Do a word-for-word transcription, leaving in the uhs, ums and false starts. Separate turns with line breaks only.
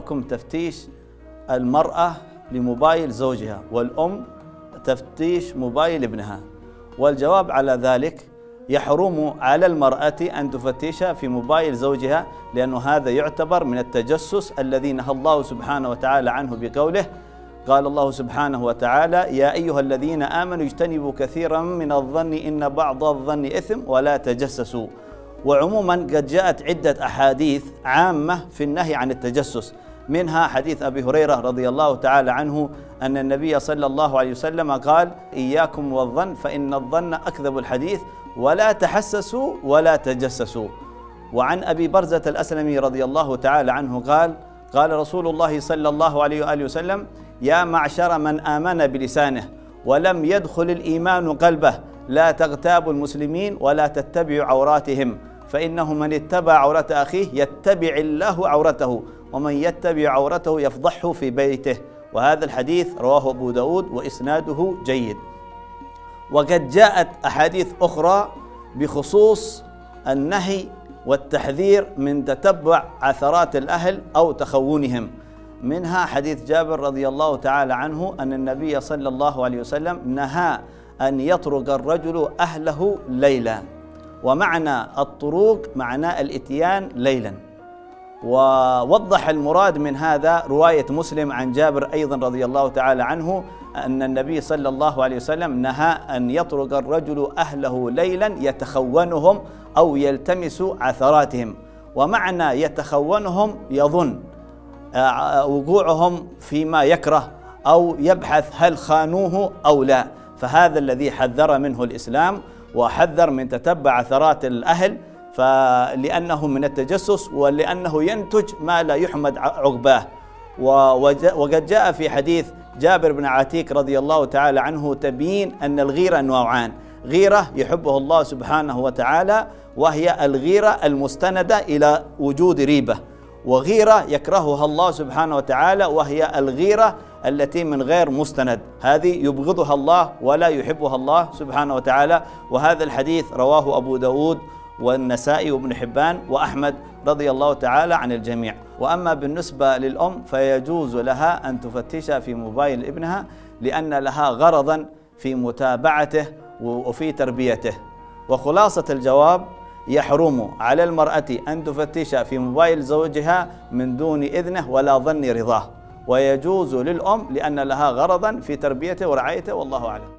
حكم تفتيش المرأة لموبايل زوجها والأم تفتيش موبايل ابنها؟ والجواب على ذلك: يحرم على المرأة أن تفتش في موبايل زوجها، لأن هذا يعتبر من التجسس الذي نهى الله سبحانه وتعالى عنه بقوله: قال الله سبحانه وتعالى: يا أيها الذين آمنوا اجتنبوا كثيرا من الظن إن بعض الظن إثم ولا تجسسوا. وعموما قد جاءت عدة أحاديث عامة في النهي عن التجسس، منها حديث أبي هريرة رضي الله تعالى عنه أن النبي صلى الله عليه وسلم قال: إياكم والظن فإن الظن أكذب الحديث ولا تحسسوا ولا تجسسوا. وعن أبي برزة الأسلمي رضي الله تعالى عنه قال: قال رسول الله صلى الله عليه وآله وسلم: يا معشر من آمن بلسانه ولم يدخل الإيمان قلبه، لا تغتابوا المسلمين ولا تتبعوا عوراتهم، فإنه من اتبع عورة أخيه يتبع الله عورته، ومن يتبع عورته يفضحه في بيته. وهذا الحديث رواه أبو داود وإسناده جيد. وقد جاءت أحاديث أخرى بخصوص النهي والتحذير من تتبع عثرات الأهل أو تخونهم، منها حديث جابر رضي الله تعالى عنه أن النبي صلى الله عليه وسلم نهى أن يطرق الرجل أهله ليلا، ومعنى الطروق معناه الإتيان ليلا. ووضح المراد من هذا رواية مسلم عن جابر أيضا رضي الله تعالى عنه أن النبي صلى الله عليه وسلم نهى أن يطرق الرجل أهله ليلا يتخونهم أو يلتمس عثراتهم. ومعنى يتخونهم يظن وقوعهم فيما يكره أو يبحث هل خانوه أو لا، فهذا الذي حذر منه الإسلام، وحذر من تتبع عثرات الأهل، فلأنه من التجسس ولأنه ينتج ما لا يحمد عقباه. وقد جاء في حديث جابر بن عتيك رضي الله تعالى عنه تبيين أن الغيرة نوعان: غيرة يحبه الله سبحانه وتعالى وهي الغيرة المستندة إلى وجود ريبة، وغيرة يكرهها الله سبحانه وتعالى وهي الغيرة التي من غير مستند، هذه يبغضها الله ولا يحبها الله سبحانه وتعالى. وهذا الحديث رواه أبو داود والنسائي وابن حبان وأحمد رضي الله تعالى عن الجميع. وأما بالنسبة للأم فيجوز لها أن تفتش في موبايل ابنها، لأن لها غرضا في متابعته وفي تربيته. وخلاصة الجواب: يحرم على المرأة أن تفتش في موبايل زوجها من دون إذنه ولا ظن رضاه، ويجوز للأم لأن لها غرضا في تربيته ورعايته، والله أعلم.